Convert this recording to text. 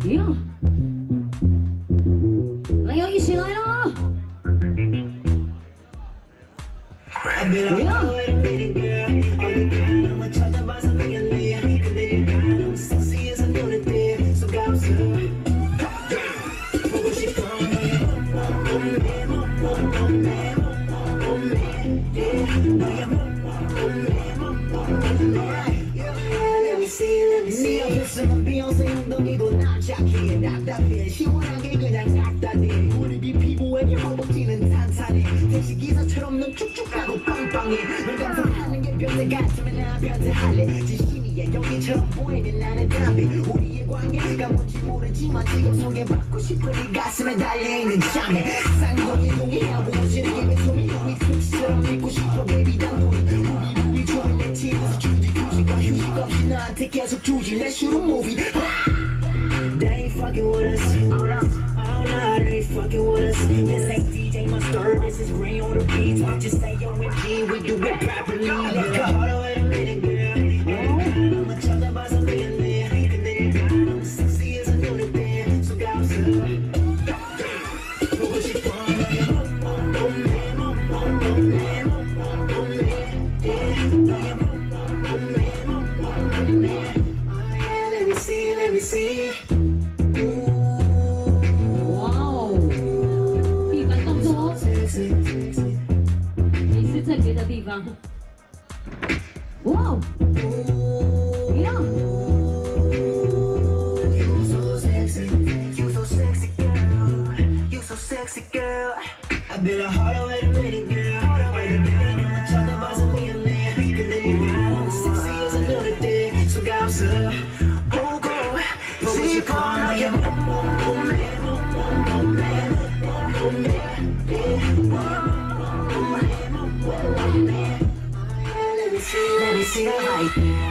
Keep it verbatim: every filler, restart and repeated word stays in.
呀，来哟，一起来了！哎呀！ 없으면 비어서 엉덩이도 납작해 답답해 시원하게 그냥 닥다대 우리 네 피부에 허벅지는 탄탄해 택시기사처럼 넌 축축하고 빵빵해 널 감상하는 게 변태 같으면 나 변태할래 진심이야 여기처럼 보이는 나는 담배 우리의 관계가 뭔지 모르지만 지금 소개받고 싶은 네 가슴에 달려있는 장애 쌍둥이 동의하고 오지는 김에 소리 우리 스위치처럼 믿고 싶어 baby 단둘이 우리 우리 좋은 내 팀에서 주지 휴식과 휴식 없이 나한테 계속 주지 Let's shoot a movie They ain't fucking with us Oh no, they ain't fucking with us This ain't D J Mustard, this is Ray on the beats We just say O M G, we do it properly Let's go all the way to minute, girl I'ma 쳐다봐서 미안해 근데 너무 섹시해서 눈에 띄어 속아 없어 보고 싶어 너의 몸매 몸매 너의 몸매 Let me see, let me see 哇哦，地板动作哦，你是在别的地方。哇哦，呀！ You so sexy, you so sexy girl, you so sexy girl. I bet a harder way to meet it, girl. I'm 쳐다봐서 미안해. 근데 네가 너무 섹시해서 눈에 띄어 속아 없어. 보고 보고 싶어 너의 몸매, 몸매, 몸매. Let me see, let me see the light.